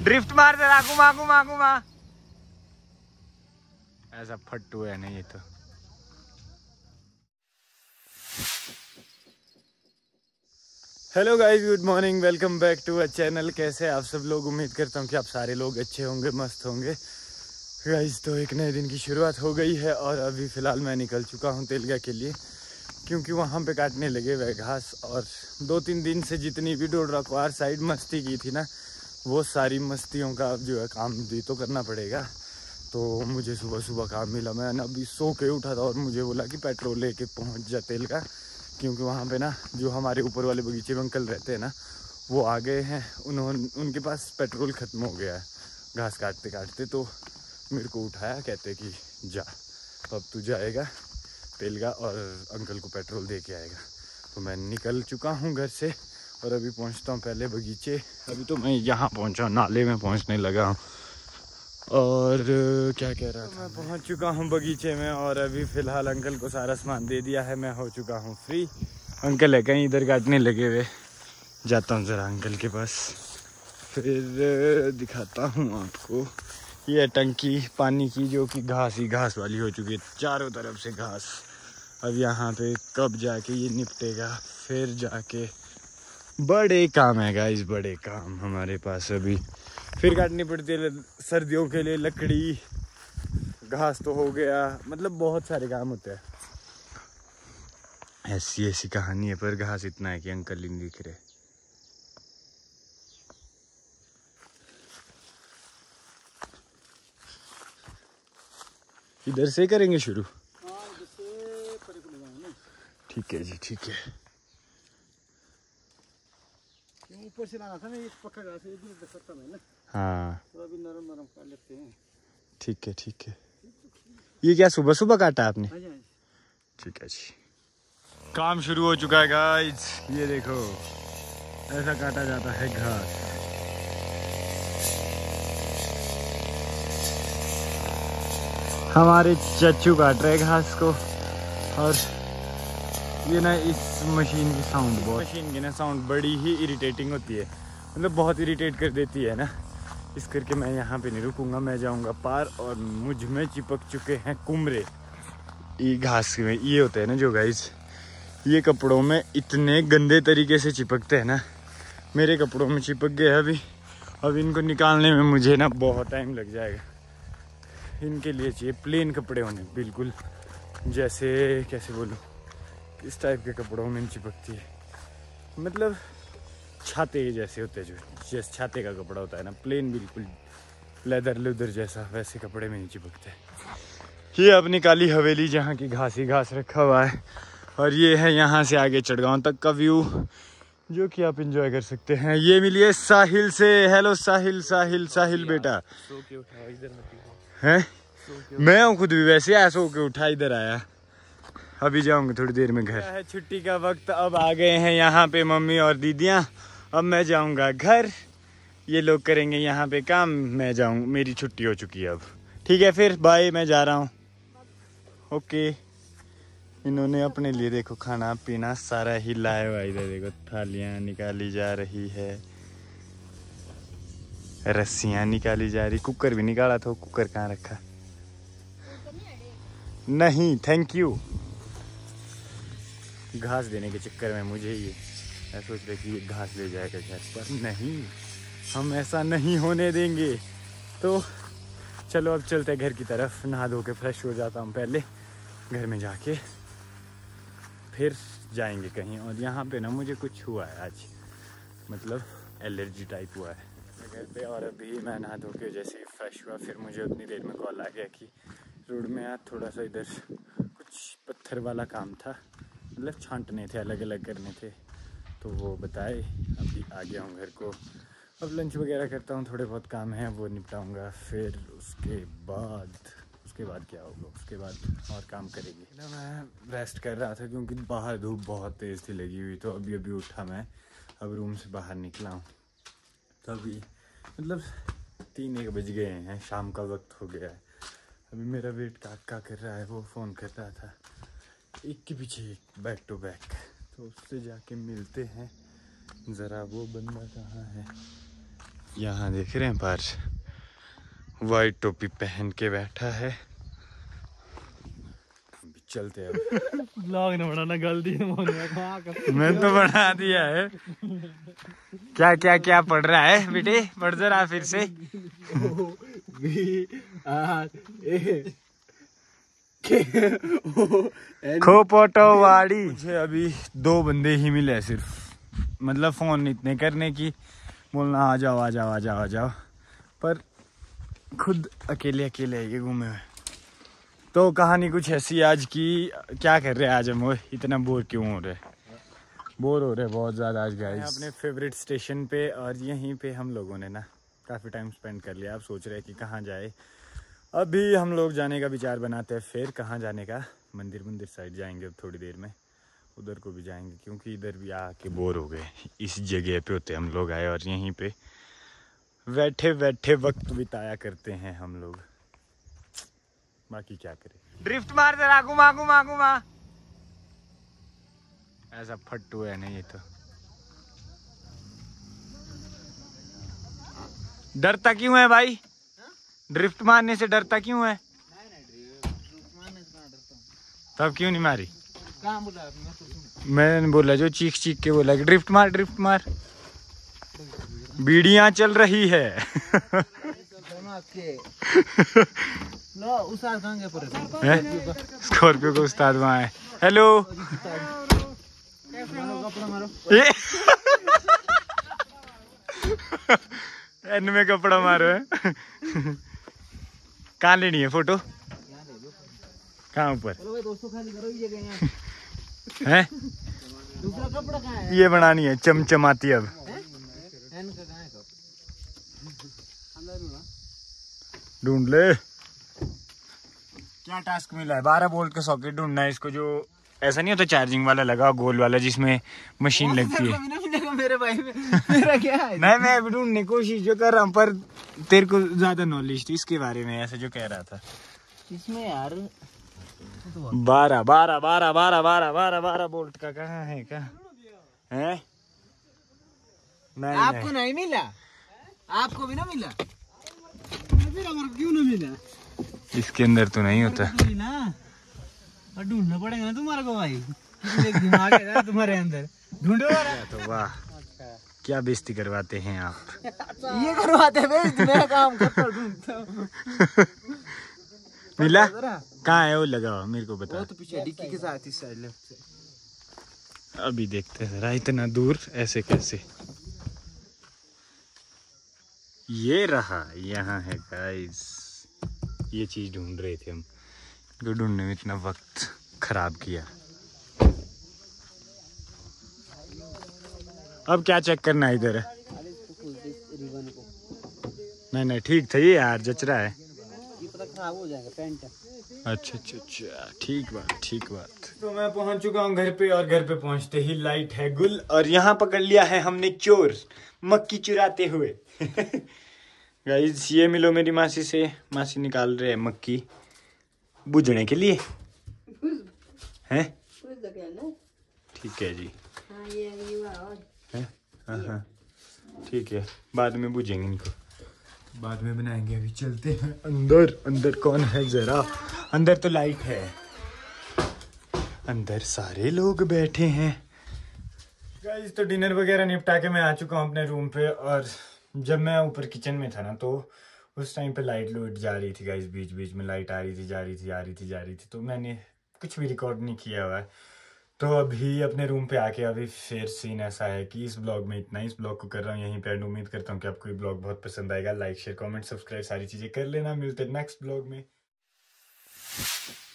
Drift मार जरा, घुमा घुमा घुमा। ऐसा फट्टू है नहीं ये तो। Hello guys, good morning, welcome back to a channel. कैसे आप सब लोग? उम्मीद करता हूँ कि आप सारे लोग अच्छे होंगे, मस्त होंगे गाइस। तो एक नए दिन की शुरुआत हो गई है और अभी फ़िलहाल मैं निकल चुका हूँ तेलगा के लिए, क्योंकि वहाँ पे काटने लगे हुए घास। और 2-3 दिन से जितनी भी डोडरा क्वार साइड मस्ती की थी ना, वो सारी मस्तियों का अब जो है काम भी तो करना पड़ेगा। तो मुझे सुबह सुबह काम मिला, मैं अभी सो के उठा था और मुझे बोला कि पेट्रोल लेके पहुँच जा तेलगा, क्योंकि वहाँ पे ना जो हमारे ऊपर वाले बगीचे में अंकल रहते हैं ना, वो आ गए हैं। उनके पास पेट्रोल ख़त्म हो गया है घास काटते काटते। तो मेरे को उठाया, कहते कि जा अब तू जाएगा तेलगा और अंकल को पेट्रोल दे के आएगा। तो मैं निकल चुका हूँ घर से और अभी पहुँचता हूँ पहले बगीचे। अभी तो मैं यहाँ पहुँचा, नाले में पहुँचने लगा हूँ। और क्या कह रहा था, मैं पहुंच चुका हूं बगीचे में और अभी फ़िलहाल अंकल को सारा सामान दे दिया है, मैं हो चुका हूं फ्री। अंकल है कहीं इधर काटने लगे हुए, जाता हूं ज़रा अंकल के पास, फिर दिखाता हूं आपको। ये टंकी पानी की जो कि घास ही घास वाली हो चुकी है, चारों तरफ से घास। अब यहाँ पे कब जाके ये निपटेगा, फिर जाके बड़े काम है गाइस, बड़े काम हमारे पास अभी। फिर काटनी पड़ती है सर्दियों के लिए लकड़ी, घास तो हो गया, मतलब बहुत सारे काम होते हैं। ऐसी ऐसी कहानी है, पर घास इतना है कि अंकल ही नहीं दिख रहे। इधर से करेंगे शुरू? ठीक है जी, ठीक है। ऊपर से लाना था ना, एक पक्का घास है, इधर सकता है ना। हाँ तो अभी नरम नरम कर लेते हैं। ठीक है, ठीक है। ये क्या सुबह सुबह काटा आपने? हाँ जी, हाँ जी। ठीक है जी। काम शुरू हो चुका है गाइस, ये देखो ऐसा काटा जाता है घास। हमारे चच्चू काट रहे घास को। और ये ना इस मशीन की साउंड, मशीन की ना साउंड बड़ी ही इरिटेटिंग होती है, मतलब बहुत इरिटेट कर देती है ना। इस करके मैं यहाँ पे नहीं रुकूंगा, मैं जाऊँगा पार। और मुझ में चिपक चुके हैं कुमरे, ये घास में ये होते हैं ना जो गाइस, ये कपड़ों में इतने गंदे तरीके से चिपकते हैं ना, मेरे कपड़ों में चिपक गए अभी। अब इनको निकालने में मुझे ना बहुत टाइम लग जाएगा। इनके लिए चाहिए प्लेन कपड़े होने, बिल्कुल जैसे कैसे बोलूँ, इस टाइप के कपड़ों में चिपकती है, मतलब छाते जैसे होते हैं, जो जैसे छाते का कपड़ा होता है ना, प्लेन बिल्कुल लेदर लेदर जैसा, वैसे कपड़े में नहीं चिपकते। ये अपनी काली हवेली जहाँ की घास ही घास रखा हुआ है। और ये है यहाँ से आगे चढ़गांव तक का व्यू, जो कि आप एंजॉय कर सकते हैं। ये मिलिए साहिल से। हेलो साहिल, साहिल साहिल बेटा है। मैं हूँ खुद भी वैसे ऐसा होके उठा इधर आया। अभी जाऊंगा थोड़ी देर में घर। है छुट्टी का वक्त, अब आ गए हैं यहाँ पे मम्मी और दीदियाँ। अब मैं जाऊंगा घर, ये लोग करेंगे यहाँ पे काम, मैं जाऊँ, मेरी छुट्टी हो चुकी है अब। ठीक है फिर बाय, मैं जा रहा हूँ। ओके। इन्होंने अपने लिए देखो खाना पीना सारा ही लाया हुआ, इधर देखो थालियाँ निकाली जा रही है, रस्सियाँ निकाली जा रही, कुकर भी निकाला था, कुकर कहाँ रखा? नहीं थैंक यू। घास देने के चक्कर में मुझे ये मैं सोच रहे कि ये घास ले जाएगा घर पर, नहीं, हम ऐसा नहीं होने देंगे। तो चलो अब चलते हैं घर की तरफ, नहा धो के फ्रेश हो जाता हूँ पहले, घर में जाके फिर जाएंगे कहीं। और यहाँ पे ना मुझे कुछ हुआ है आज, मतलब एलर्जी टाइप हुआ है घर पे। और अभी मैं नहा धो के जैसे फ्रेश हुआ, फिर मुझे उतनी देर में कॉल आ गया कि रोड में आज थोड़ा सा इधर कुछ पत्थर वाला काम था, मतलब छांटने थे, अलग अलग करने थे, तो वो बताए। अभी आ गया हूँ घर को, अब लंच वगैरह करता हूँ, थोड़े बहुत काम हैं वो निपटाऊँगा, फिर उसके बाद क्या होगा, उसके बाद और काम करेंगे ना। मैं रेस्ट कर रहा था क्योंकि बाहर धूप बहुत तेज़ थी लगी हुई, तो अभी उठा मैं, अब रूम से बाहर निकला हूँ, तो अभी मतलब 3-1 बज गए हैं, शाम का वक्त हो गया है। अभी मेरा वेट काका कर रहा है, वो फ़ोन कर रहा था एक के पीछे एक, बैक टू बैक, तो उससे जाके मिलते हैं ज़रा। वो बंदा कहाँ है, यहाँ देख रहे हैं पार वाइट टोपी पहन के बैठा है। चलते हैं ब्लॉग न बनाना गलती मैं तो बना दिया है। क्या क्या क्या पढ़ रहा है बेटे, पढ़ जरा फिर से। खोपोटोवाड़ी। मुझे अभी 2 बंदे ही मिले सिर्फ, मतलब फोन इतने करने की, बोलना आ जाओ आ जाओ आ जाओ आ जाओ, पर खुद अकेले अकेले ये घूमे हुए। तो कहानी कुछ ऐसी आज की, क्या कर रहे हैं आज हम, वो इतना बोर क्यों हो रहे, बोर हो रहे बहुत ज़्यादा आज गाइस। अपने फेवरेट स्टेशन पे, और यहीं पे हम लोगों ने ना काफ़ी टाइम स्पेंड कर लिया। अब सोच रहे हैं कि कहाँ जाए। अभी हम लोग जाने का विचार बनाते हैं, फिर कहाँ जाने का, मंदिर साइड जाएंगे अब थोड़ी देर में, उधर को भी जाएंगे क्योंकि इधर भी आके बोर हो गए। इस जगह पे होते हम लोग आए और यहीं पे बैठे बैठे वक्त बिताया करते हैं हम लोग, बाकी क्या करें। ड्रिफ्ट मार जरा, घुमा घुमा घुमा। ऐसा फट्टू है नहीं ये तो। डरता क्यों है भाई, ड्रिफ्ट मारने से डरता क्यों है? तब क्यों नहीं मारी? मैंने बोला जो चीख चीख के बोला कि ड्रिफ्ट मार ड्रिफ्ट मार। बीड़ियां चल रही है। स्कॉर्पियो को उस्ताद वहाँ है। हेलो एन में कपड़ा मारो है। कहाँ लेनी है फोटो, कहाँ ऊपर है? ये बनानी है चमचमाती। अब ढूंढ ले, क्या टास्क मिला है? 12 वोल्ट का सॉकेट ढूंढना है इसको, जो ऐसा नहीं होता चार्जिंग वाला लगा गोल वाला जिसमें मशीन लगती है। मेरे भाई मेरा क्या है? मैं अभी ढूंढने की कोशिश जो कर रहा हूँ, पर तेरे को ज्यादा नॉलेज थी इसके बारे में, ऐसे जो कह रहा था इसमें यार 12 वोल्ट का कहाँ है? क्या है? नहीं, आपको नहीं मिला, आपको भी ना मिला, क्यों ना मिला? इसके अंदर तो नहीं होता ना, और ढूंढना पड़ेगा ना तुम्हारे को भाई, दिमाग है ना तुम्हारे अंदर, ढूंढो। तो वाह, क्या बेइज्जती करवाते हैं आप। ये करवाते हैं, मेरा काम करता ढूंढता। मिला? कहाँ है वो, लगाओ मेरे को बता। वो तो पीछे डिक्की के साथ इस साइड लेफ्ट से। अभी देखते हैं जरा, इतना दूर ऐसे कैसे। ये रहा, यहाँ है गाइस। ये चीज ढूंढ रहे थे हम, तो ढूंढने में इतना वक्त खराब किया। अब क्या चेक करना है इधर? नहीं ठीक था ये यार, जच रहा है। ये पता खराब हो जाएगा पेंट। अच्छा, ठीक बात। तो मैं पहुंच चुका हूँ घर पे, और घर पे पहुंचते ही लाइट है गुल, और यहाँ पकड़ लिया है हमने चोर मक्की चुराते हुए। गाइस ये मिलो मेरी मासी से, मासी निकाल रहे हैं मक्की बुझने के लिए हैं। ठीक है जी, हाँ ठीक है, बाद में बुझेंगे इनको, बाद में बनाएंगे। अभी चलते हैं अंदर कौन है जरा, अंदर तो लाइट है, अंदर सारे लोग बैठे हैं। गाइस तो डिनर वगैरह निपटा के मैं आ चुका हूँ अपने रूम पे, और जब मैं ऊपर किचन में था ना, तो उस टाइम पे लाइट जा रही थी गाइस, बीच में लाइट आ रही थी, जा रही थी, तो मैंने कुछ भी रिकॉर्ड नहीं किया हुआ है। तो अभी अपने रूम पे आके अभी फिर सीन ऐसा है कि इस ब्लॉग में इतना ही, इस ब्लॉग को कर रहा हूँ यहीं पे। उम्मीद करता हूँ कि आपको ये ब्लॉग बहुत पसंद आएगा। लाइक शेयर कमेंट सब्सक्राइब सारी चीज़ें कर लेना। मिलते हैं नेक्स्ट ब्लॉग में।